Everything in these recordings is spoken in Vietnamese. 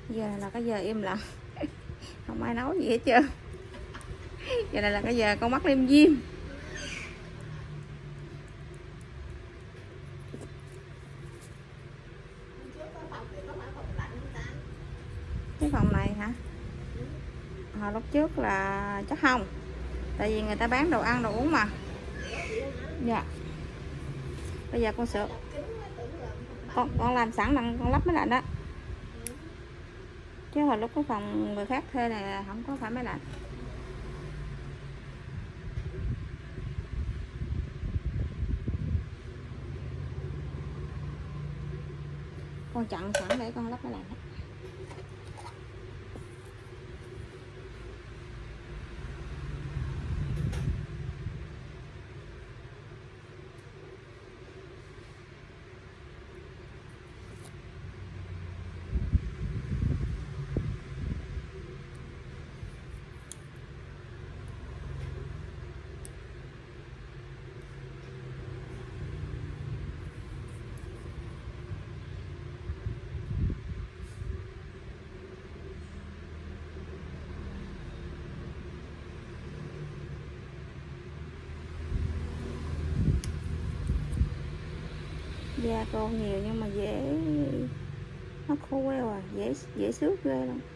Giờ này là cái giờ im lặng. Không ai nói gì hết trơn. Giờ này là cái giờ con mắt liêm diêm. Cái phòng này hả? Hồi lúc trước là chắc không. Tại vì người ta bán đồ ăn đồ uống mà. Dạ. Bây giờ con sửa. Con làm sẵn bằng con lắp máy lạnh đó. Chứ hồi lúc cái phòng người khác thuê này không có phải máy lạnh. Con chặn sẵn để con lắp máy lạnh đó. Da con nhiều nhưng mà dễ nó khô queo à, dễ xước ghê lắm.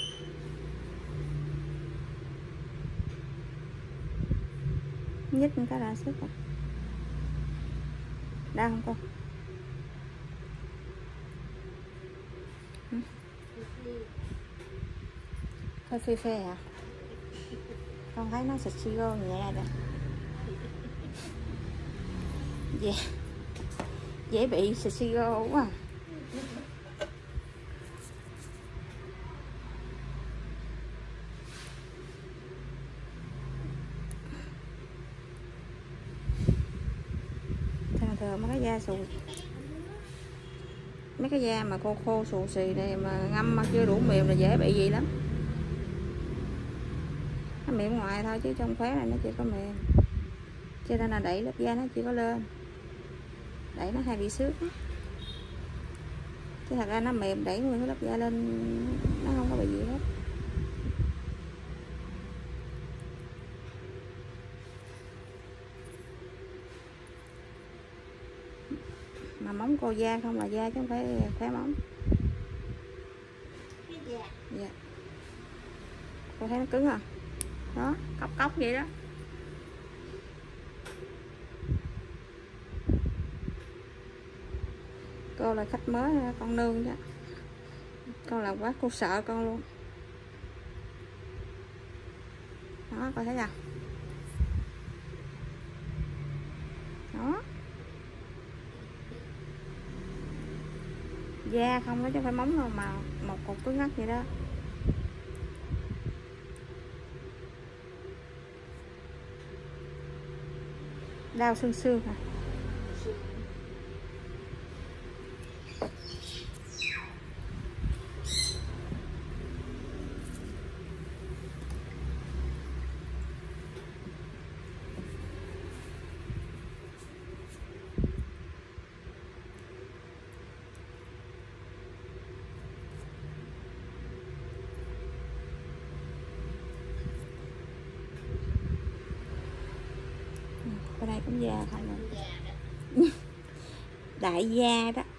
Nhích cái đã xước rồi. Đau không con? Hơi phê phê hả? Con thấy nó xịt siro nhẹ rồi. Dễ bị xịt siro quá. Thường mấy cái da sù, mấy cái da mà khô khô xù xì này mà ngâm mà chưa đủ mềm là dễ bị gì lắm. Nó mềm ngoài thôi chứ trong khóe này nó chỉ có mềm, cho nên là đẩy lớp da nó chỉ có lên, đẩy nó hay bị xước đó. Chứ thật ra nó mềm, đẩy nguyên cái lớp da lên nó không có bị gì hết. Mà móng cô da không là da chứ không phải khóe móng. Dạ. Cô thấy nó cứng à? Đó, cốc cốc vậy đó. Cô là khách mới con nương đó. Con là quá cô sợ con luôn. Đó, coi thấy không? Đó. Da không đó chứ không phải móng đâu mà một cục cứng ngắc vậy đó. Đau xương xương hả? Bên đây cũng da không rồi. Đại da đó.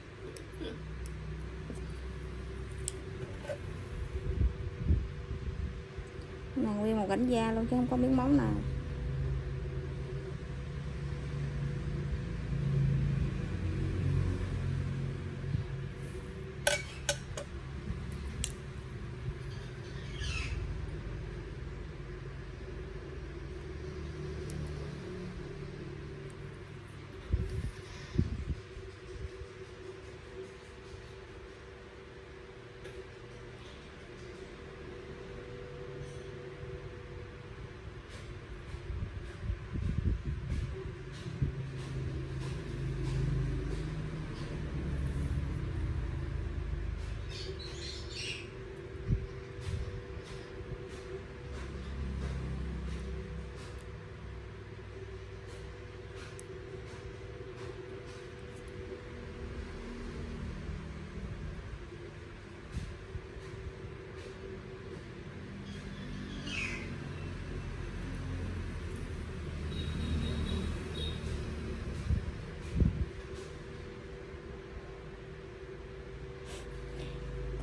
Này nguyên một rãnh da luôn chứ không có miếng móng nào.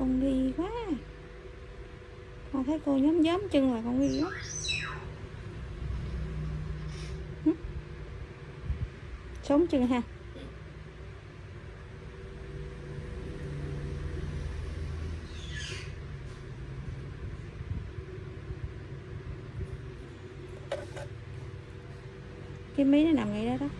con đi quá. Con thấy cô nhóm chân là con đi quá. Sống chân ha. Cái mí nó nằm ngay đó đó.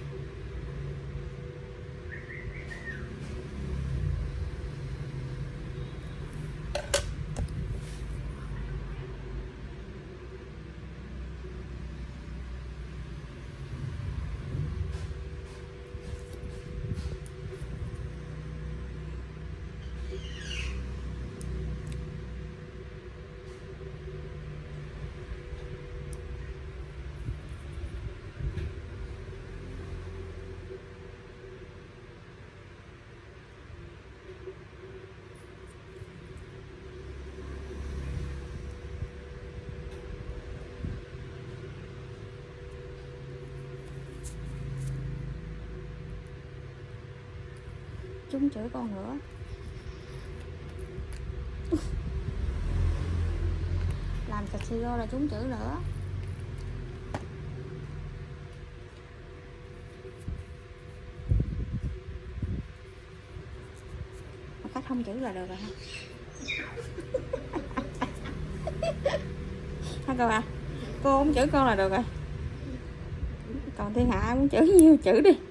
Chúng chửi con nữa. Làm sạch siro là chúng chửi nữa. Mà khách không chửi là được rồi ha. Ha cô à, cô không chửi con là được rồi. Còn thiên hạ muốn chửi nhiều chửi đi.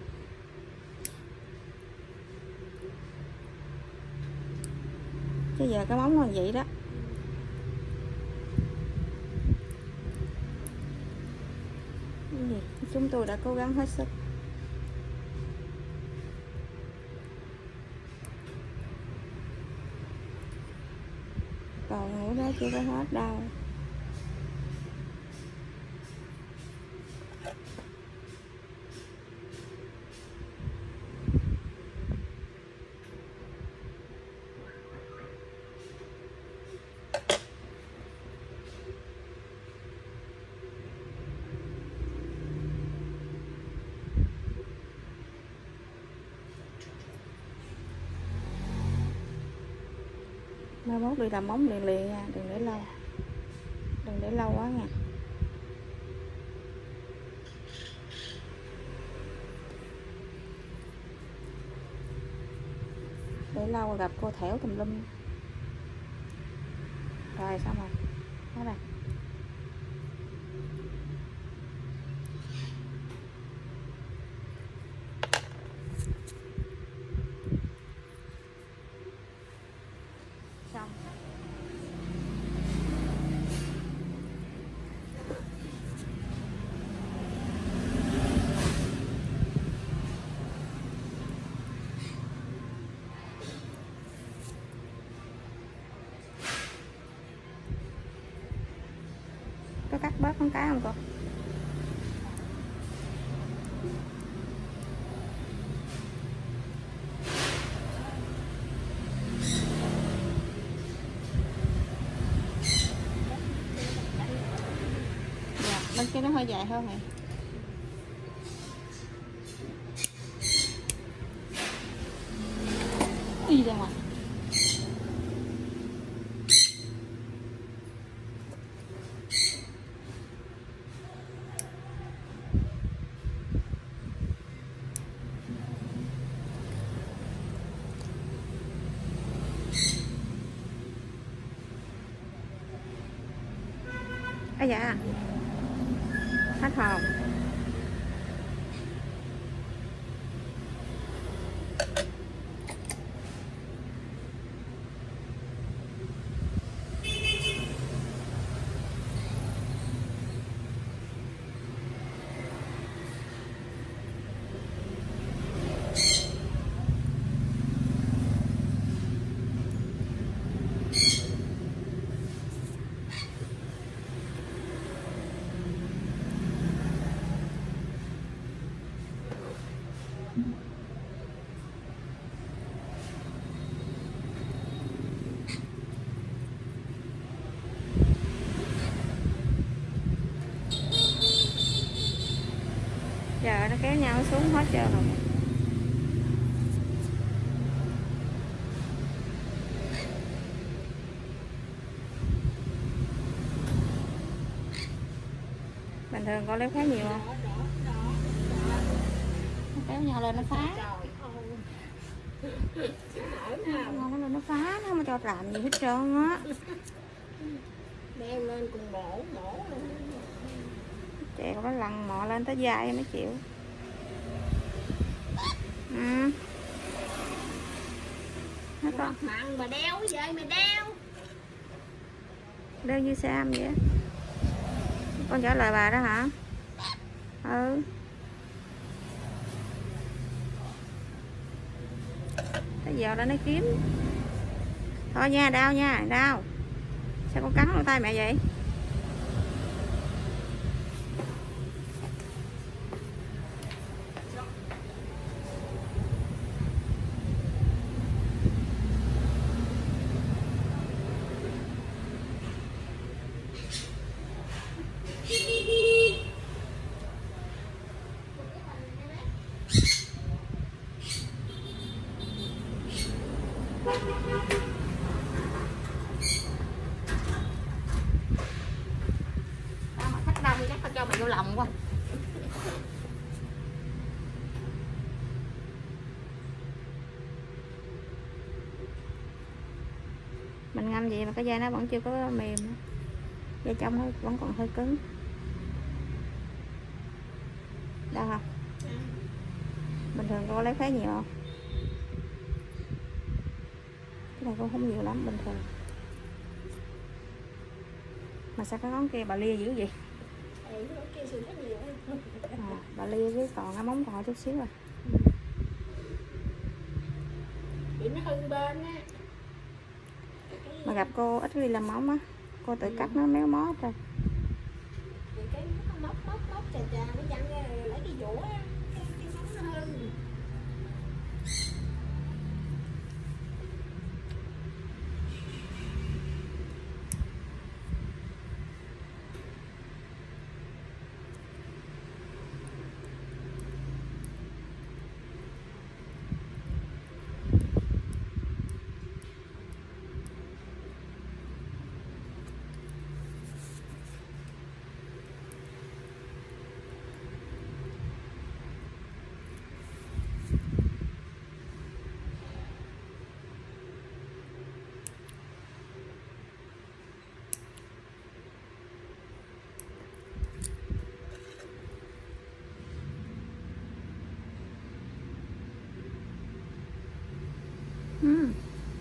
Chứ giờ cái móng là vậy đó. Cái gì? Chúng tôi đã cố gắng hết sức. Còn nữa đó chưa có hết đâu. Mai mốt đi làm móng liền liền nha, đừng để lâu. Đừng để lâu quá nha. Để lâu gặp cô thẻo tùm lum. Rồi xong rồi. Đó đây. Xong. Có cắt bớt con cái không cô? Dạ, bên kia nó hơi dài hơn này. Đi ra ngoài. À dạ. Hết hồn. Giờ nó kéo nhau xuống hết trơn rồi. thường có lấy khá nhiều không? Nó kéo nhau lên nó phá. Ngon lên nó phá, nó không cho làm gì hết trơn á. Đeo lên cùng mổ lên. Chèo nó lằn mò lên tới vai mới chịu. Ừ. Nó con mặn mà đeo vậy mày đeo. Đeo như Sam vậy á. Con trả lời bà đó hả? Ừ. Tới giờ đã nói kiếm. Thôi nha, đau nha, đau. Sao con cắn lỗ tay mẹ vậy? Mà khách đông chắc tao cho mày vô lòng quá. Mình ngâm gì mà cái da nó vẫn chưa có mềm, da trong nó vẫn còn hơi cứng. Đau không? Bình thường cô lấy khá nhiều không? Cái này cô không nhiều lắm, bình thường. Mà sao cái ngón kia bà lia dữ vậy? Bà lia với còn cái móng cò chút xíu rồi. Bị nó hư bên á. Mà gặp cô ít đi làm móng á, cô tự cắt nó méo mó rồi. Cái nó móc chà nó văng ra rồi lấy cái dũa á, cái móng nó hư. Ừ.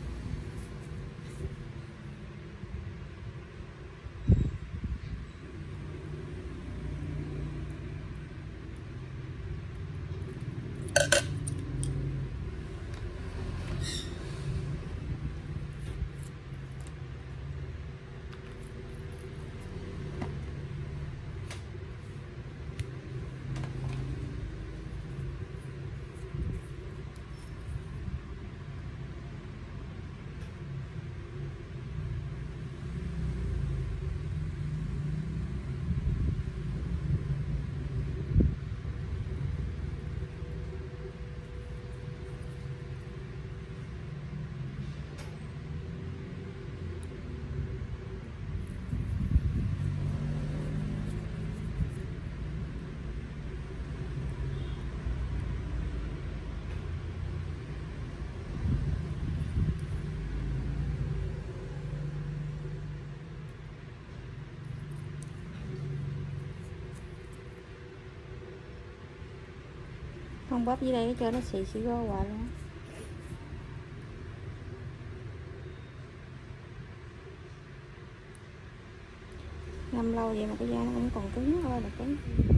Con bóp dưới đây cho nó xì xì go hoài luôn. Ngâm lâu vậy mà cái da nó cũng còn cứng thôi là cứng.